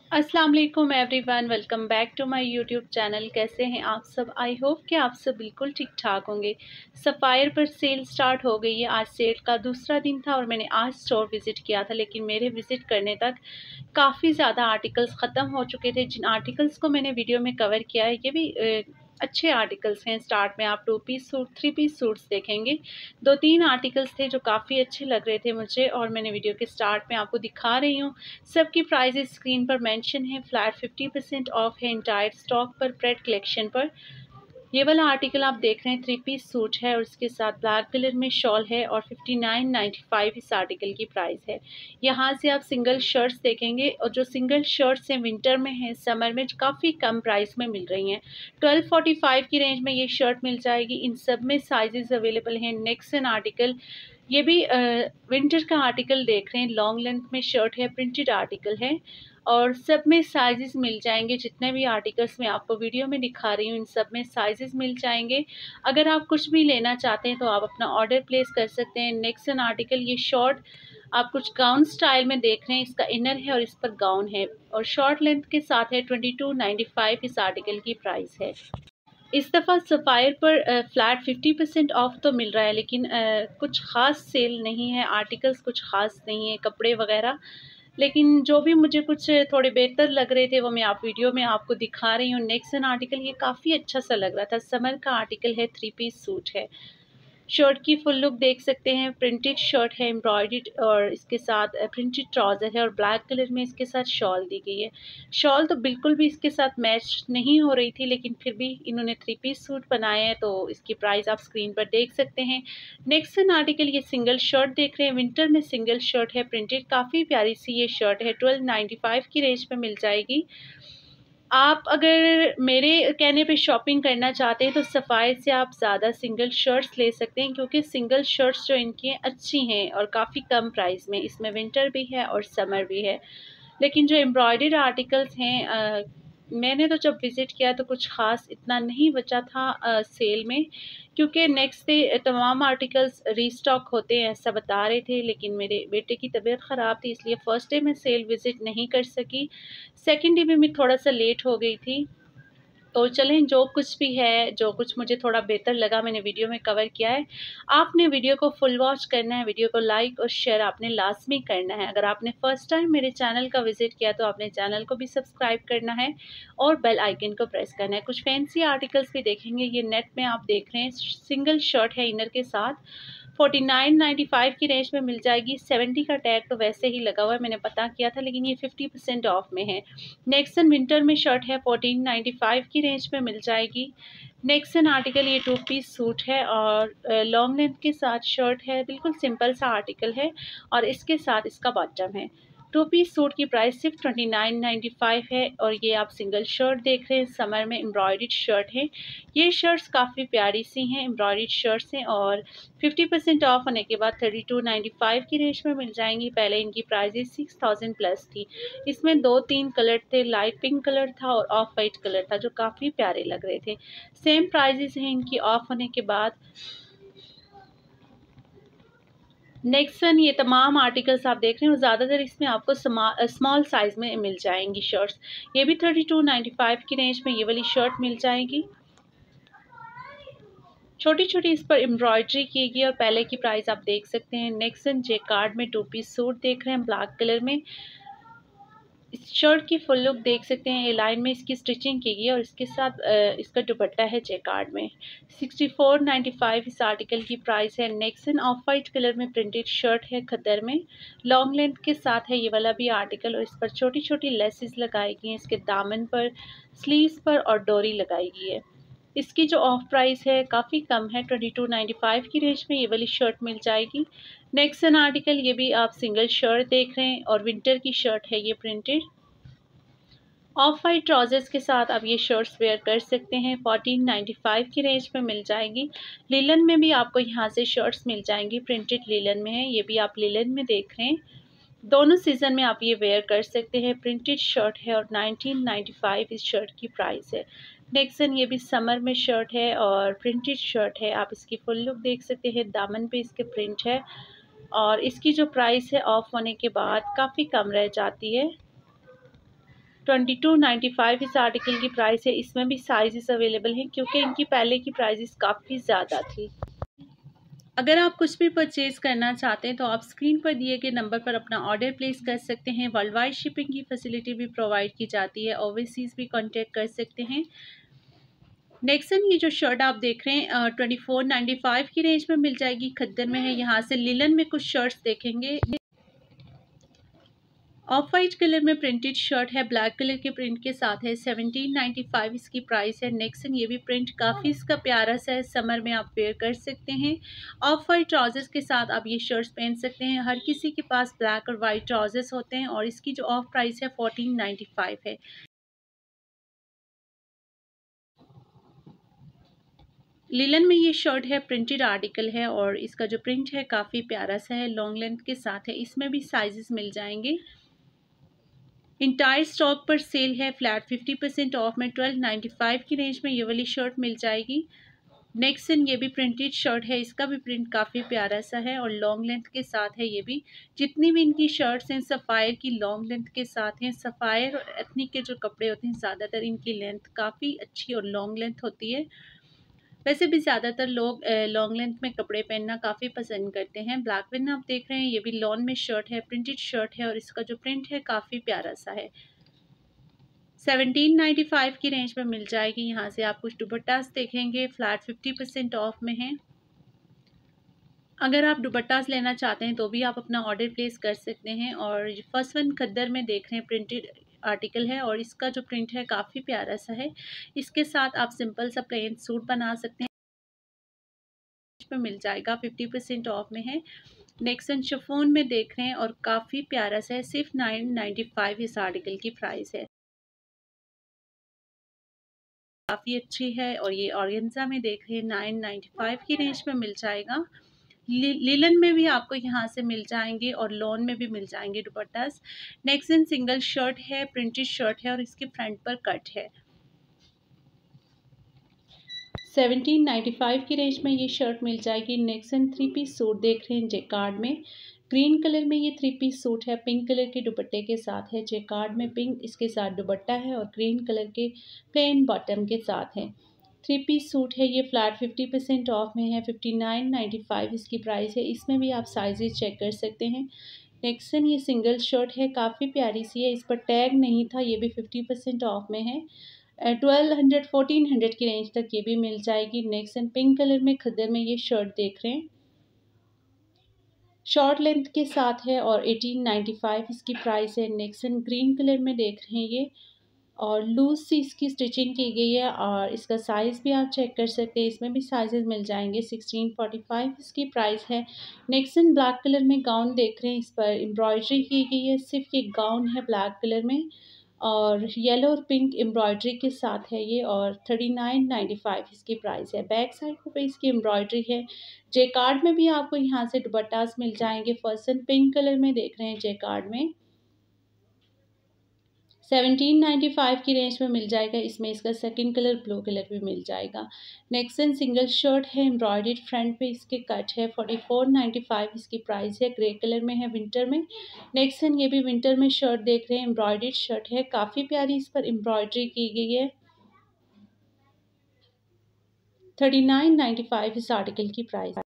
अस्सलाम वालेकुम everyone, welcome back to my YouTube channel. कैसे हैं आप सब? आई होप कि आप सब बिल्कुल ठीक ठाक होंगे। सफ़ायर पर सेल स्टार्ट हो गई है। आज सेल का दूसरा दिन था और मैंने आज स्टोर विज़िट किया था, लेकिन मेरे विज़िट करने तक काफ़ी ज़्यादा आर्टिकल्स ख़त्म हो चुके थे। जिन आर्टिकल्स को मैंने वीडियो में कवर किया है, ये भी अच्छे आर्टिकल्स हैं। स्टार्ट में आप 2 पीस सूट, 3 पीस सूट्स देखेंगे। 2-3 आर्टिकल्स थे जो काफ़ी अच्छे लग रहे थे मुझे और मैंने वीडियो के स्टार्ट में आपको दिखा रही हूँ। सबकी प्राइसेस स्क्रीन पर मेंशन है। फ्लैट 50% ऑफ है एंटायर स्टॉक पर, प्रेड कलेक्शन पर। ये वाला आर्टिकल आप देख रहे हैं 3 पीस सूट है और उसके साथ ब्लैक कलर में शॉल है और 59.95 इस आर्टिकल की प्राइस है। यहाँ से आप सिंगल शर्ट्स देखेंगे और जो सिंगल शर्ट्स हैं विंटर में हैं, समर में काफ़ी कम प्राइस में मिल रही हैं। 1245 की रेंज में ये शर्ट मिल जाएगी। इन सब में साइजेस अवेलेबल हैं। नेक्स्ट एन आर्टिकल, ये भी विंटर का आर्टिकल देख रहे हैं। लॉन्ग लेंथ में शर्ट है, प्रिंटेड आर्टिकल है और सब में साइजेस मिल जाएंगे। जितने भी आर्टिकल्स मैं आपको वीडियो में दिखा रही हूँ, इन सब में साइजेस मिल जाएंगे। अगर आप कुछ भी लेना चाहते हैं तो आप अपना ऑर्डर प्लेस कर सकते हैं। नेक्स्ट एन आर्टिकल, ये शॉर्ट आप कुछ गाउन स्टाइल में देख रहे हैं। इसका इनर है और इस पर गाउन है और शॉर्ट लेंथ के साथ है। 22.95 इस आर्टिकल की प्राइस है। इस दफ़ा सफ़ायर पर फ्लैट 50% ऑफ तो मिल रहा है, लेकिन कुछ ख़ास सेल नहीं है। आर्टिकल्स कुछ ख़ास नहीं है, कपड़े वग़ैरह। लेकिन जो भी मुझे कुछ थोड़े बेहतर लग रहे थे वो मैं आप वीडियो में आपको दिखा रही हूँ। नेक्स्ट एन आर्टिकल, ये काफ़ी अच्छा सा लग रहा था। समर का आर्टिकल है, 3 पीस सूट है। शर्ट की फुल लुक देख सकते हैं। प्रिंटेड शर्ट है, एम्ब्रॉयडर्ड और इसके साथ प्रिंटेड ट्राउज़र है और ब्लैक कलर में इसके साथ शॉल दी गई है। शॉल तो बिल्कुल भी इसके साथ मैच नहीं हो रही थी, लेकिन फिर भी इन्होंने 3 पीस सूट बनाए हैं तो इसकी प्राइस आप स्क्रीन पर देख सकते हैं। नेक्स्ट एन आर्टिकल, ये सिंगल शर्ट देख रहे हैं। विंटर में सिंगल शर्ट है, प्रिंटेड काफ़ी प्यारी सी ये शर्ट है। 1295 की रेंज में मिल जाएगी। आप अगर मेरे कहने पे शॉपिंग करना चाहते हैं तो सफ़ायर से आप ज़्यादा सिंगल शर्ट्स ले सकते हैं, क्योंकि सिंगल शर्ट्स जो इनकी हैं अच्छी हैं और काफ़ी कम प्राइस में। इसमें विंटर भी है और समर भी है। लेकिन जो एम्ब्रॉयडर्ड आर्टिकल्स हैं, मैंने तो जब विज़िट किया तो कुछ ख़ास इतना नहीं बचा था सेल में, क्योंकि नेक्स्ट डे तमाम आर्टिकल्स रीस्टॉक होते हैं ऐसा बता रहे थे। लेकिन मेरे बेटे की तबीयत ख़राब थी, इसलिए फ़र्स्ट डे मैं सेल विज़िट नहीं कर सकी। सेकंड डे में मैं थोड़ा-सा लेट हो गई थी। तो चलें, जो कुछ भी है, जो कुछ मुझे थोड़ा बेहतर लगा मैंने वीडियो में कवर किया है। आपने वीडियो को फुल वॉच करना है, वीडियो को लाइक और शेयर आपने लाज़मी करना है। अगर आपने फर्स्ट टाइम मेरे चैनल का विज़िट किया तो आपने चैनल को भी सब्सक्राइब करना है और बेल आइकन को प्रेस करना है। कुछ फैंसी आर्टिकल्स भी देखेंगे। ये नेट में आप देख रहे हैं, सिंगल शर्ट है इनर के साथ। 49.95 की रेंज में मिल जाएगी। 70 का टैग तो वैसे ही लगा हुआ है, मैंने पता किया था, लेकिन ये 50% ऑफ में है। नेक्स्ट एन विंटर में शर्ट है, 1495 की रेंज में मिल जाएगी। नेक्स्ट एन आर्टिकल, ये 2 पीस सूट है और लॉन्ग लेंथ के साथ शर्ट है। बिल्कुल सिंपल सा आर्टिकल है और इसके साथ इसका बॉटम है। 2 पीस सूट की प्राइस सिर्फ 29.95 है और ये आप सिंगल शर्ट देख रहे हैं। समर में एम्ब्रॉयडर्ड शर्ट है। ये शर्ट्स काफ़ी प्यारी सी हैं, एम्ब्रॉयडर्ड शर्ट्स हैं और 50% ऑफ होने के बाद 32.95 की रेंज में मिल जाएंगी। पहले इनकी प्राइस 6000 प्लस थी। इसमें 2-3 कलर थे, लाइट पिंक कलर था और ऑफ वाइट कलर था, जो काफ़ी प्यारे लग रहे थे। सेम प्राइजेस हैं इनकी ऑफ होने के बाद। नेक्स्ट वन, ये तमाम आर्टिकल्स आप देख रहे हैं और ज़्यादातर इसमें आपको स्मॉल साइज़ में मिल जाएंगी शर्ट्स। ये भी 32.95 की रेंज में ये वाली शर्ट मिल जाएगी। छोटी छोटी इस पर एम्ब्रॉयडरी की गई और पहले की प्राइस आप देख सकते हैं। नेक्स्ट वन, जेकार्ड में 2 पीस सूट देख रहे हैं ब्लैक कलर में। इस शर्ट की फुल लुक देख सकते हैं। ये लाइन में इसकी स्टिचिंग की गई है और इसके साथ इसका दुपट्टा है जेकार्ड में। 64.95 इस आर्टिकल की प्राइस है। Next in off white colour में प्रिंटेड शर्ट है खद्दर में, लॉन्ग लेंथ के साथ है ये वाला भी आर्टिकल और इस पर छोटी छोटी लेसेस लगाई गई हैं। इसके दामन पर, स्लीव्स पर और डोरी लगाई गई है। इसकी जो ऑफ प्राइस है काफ़ी कम है, 22.95 की रेंज में ये वाली शर्ट मिल जाएगी। नेक्स्ट एन आर्टिकल, ये भी आप सिंगल शर्ट देख रहे हैं और विंटर की शर्ट है ये प्रिंटेड। ऑफ वाइट ट्राउजर्स के साथ आप ये शर्ट्स वेयर कर सकते हैं। 1495 की रेंज में मिल जाएगी। लिलन में भी आपको यहाँ से शर्ट्स मिल जाएंगी, प्रिंटेड लिलन में है। ये भी आप लिलन में देख रहे हैं। दोनों सीज़न में आप ये वेयर कर सकते हैं। प्रिंटेड शर्ट है और 1995 इस शर्ट की प्राइस है। नेक्स्ट वन, ये भी समर में शर्ट है और प्रिंटेड शर्ट है। आप इसकी फुल लुक देख सकते हैं। दामन पे इसके प्रिंट है और इसकी जो प्राइस है ऑफ होने के बाद काफ़ी कम रह जाती है। 2295 इस आर्टिकल की प्राइस है। इसमें भी साइजेस अवेलेबल हैं क्योंकि इनकी पहले की प्राइसेस काफ़ी ज़्यादा थी। अगर आप कुछ भी परचेज़ करना चाहते हैं तो आप स्क्रीन पर दिए गए नंबर पर अपना ऑर्डर प्लेस कर सकते हैं। वर्ल्ड वाइड शिपिंग की फैसिलिटी भी प्रोवाइड की जाती है। ओवरसीज़ भी कांटेक्ट कर सकते हैं। नेक्स्ट ये जो शर्ट आप देख रहे हैं 2495 की रेंज में मिल जाएगी। खद्दर में है। यहाँ से लिलन में कुछ शर्ट्स देखेंगे। ऑफ वाइट कलर में प्रिंटेड शर्ट है, ब्लैक कलर के प्रिंट के साथ है। 1795 इसकी प्राइस है। नेक्स्ट ये भी प्रिंट काफ़ी इसका प्यारा सा है, समर में आप वेयर कर सकते हैं। ऑफ वाइट ट्राउजर्स के साथ आप ये शर्ट्स पहन सकते हैं। हर किसी के पास ब्लैक और वाइट ट्राउजर्स होते हैं और इसकी जो ऑफ प्राइस है 1495 है। लिलन में ये शर्ट है, प्रिंटेड आर्टिकल है और इसका जो प्रिंट है काफ़ी प्यारा सा है, लॉन्ग लेंथ के साथ है। इसमें भी साइजेस मिल जाएंगे। इंटायर स्टॉक पर सेल है, फ्लैट 50% ऑफ में 1295 की रेंज में ये वाली शर्ट मिल जाएगी। नेक्स्ट ये भी प्रिंटेड शर्ट है, इसका भी प्रिंट काफ़ी प्यारा सा है और लॉन्ग लेंथ के साथ है। ये भी जितनी भी इनकी शर्ट्स हैं सफ़ायर की लॉन्ग लेंथ के साथ हैं। सफ़ायर और एथनिक के जो कपड़े होते हैं ज़्यादातर इनकी लेंथ काफ़ी अच्छी और लॉन्ग लेंथ होती है। वैसे भी ज़्यादातर लोग लॉन्ग लेंथ में कपड़े पहनना काफ़ी पसंद करते हैं। ब्लैक विन आप देख रहे हैं, ये भी लॉन में शर्ट है, प्रिंटेड शर्ट है और इसका जो प्रिंट है काफ़ी प्यारा सा है। 1795 की रेंज में मिल जाएगी। यहाँ से आप कुछ दुपट्टास देखेंगे, फ्लैट 50% ऑफ में है। अगर आप दुपट्टास लेना चाहते हैं तो भी आप अपना ऑर्डर प्लेस कर सकते हैं। और फर्स्ट वन खद्दर में देख रहे हैं, प्रिंटेड आर्टिकल है और इसका जो प्रिंट है काफ़ी प्यारा सा है। इसके साथ आप सिंपल सा प्लेन सूट बना सकते हैं, में मिल जाएगा, 50% ऑफ में है। नेक्स्ट शिफॉन में देख रहे हैं और काफ़ी प्यारा सा है, सिर्फ 995 इस आर्टिकल की प्राइस है। काफ़ी अच्छी है और ये ऑर्गेन्जा में देख रहे हैं 995 की रेंज में मिल जाएगा। लिलन में भी आपको यहाँ से मिल जाएंगे और लॉन में भी मिल जाएंगे दुपट्टास। नेक्स्ट सिंगल शर्ट है, प्रिंटेड शर्ट है और इसके फ्रंट पर कट है। 1795 की रेंज में ये शर्ट मिल जाएगी। नेक्स्ट 3 पीस सूट देख रहे हैं जेकार्ड में। ग्रीन कलर में ये 3 पीस सूट है, पिंक कलर के दुपट्टे के साथ है। जेकार्ड में पिंक इसके साथ दुपट्टा है और ग्रीन कलर के प्लेन बॉटम के साथ है। 3 पीस सूट है, ये फ्लैट 50% ऑफ में है। 5995 इसकी प्राइस है। इसमें भी आप साइजेस चेक कर सकते हैं। नेक्स्ट ये सिंगल शर्ट है, काफ़ी प्यारी सी है, इस पर टैग नहीं था, ये भी 50% ऑफ में है। 1200 1400 की रेंज तक ये भी मिल जाएगी। नेक्स्ट पिंक कलर में खद्दर में ये शर्ट देख रहे हैं, शॉर्ट लेंथ के साथ है और 1895 इसकी प्राइस है। नेक्स्ट ग्रीन कलर में देख रहे हैं ये, और लूज सी इसकी स्टिचिंग की गई है और इसका साइज़ भी आप चेक कर सकते हैं। इसमें भी साइजेस मिल जाएंगे। 1645 इसकी प्राइस है। नेक्स्ट ब्लैक कलर में गाउन देख रहे हैं, इस पर एम्ब्रॉयडरी की गई है, सिर्फ ये गाउन है ब्लैक कलर में और येलो और पिंक एम्ब्रॉयडरी के साथ है ये, और 3995 इसकी प्राइस है। बैक साइड पे इसकी एम्ब्रॉयडरी है। जेकार्ड में भी आपको यहाँ से दुपट्टास मिल जाएंगे। फर्स्ट पिंक कलर में देख रहे हैं जेकार्ड में, 1795 की रेंज में मिल जाएगा। इसमें इसका सेकंड कलर ब्लू कलर भी मिल जाएगा। नेक्स्ट सिंगल शर्ट है, एम्ब्रॉयडर्ड फ्रंट पे इसके कट है। 4495 इसकी प्राइस है। ग्रे कलर में है, विंटर में। नेक्स्ट ये भी विंटर में शर्ट देख रहे हैं, एम्ब्रॉयडर्ड शर्ट है, काफ़ी प्यारी इस पर एम्ब्रॉयडरी की गई है। 3995 इस आर्टिकल की प्राइस।